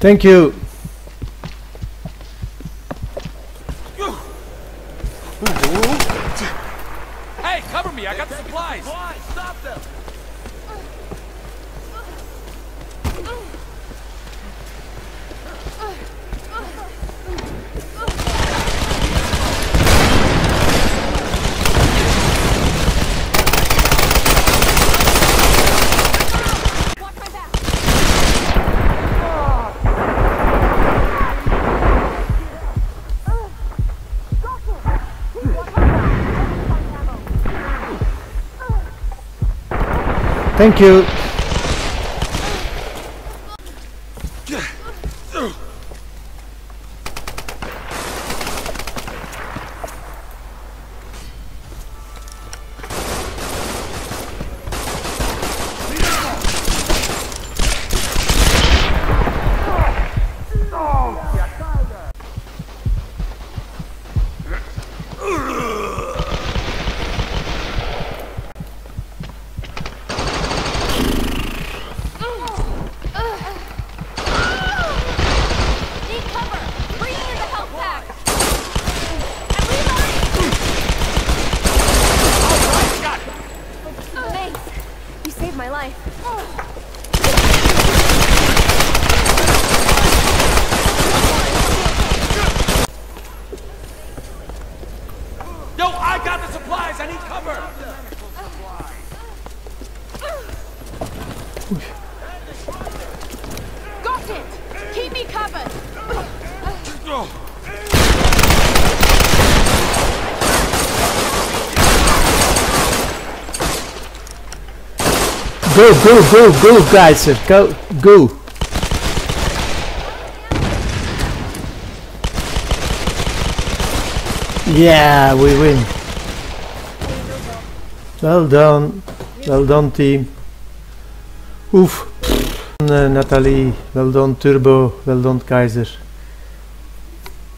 Thank you. Hey, cover me! I got the supplies. Why? Stop them! Thank you. My life. Yo, I got the supplies. I need cover. Got it. Keep me covered. Go, guys. Go. Yeah, we win. Well done team. Oof. Natalie, well done Turbo, well done Kaiser.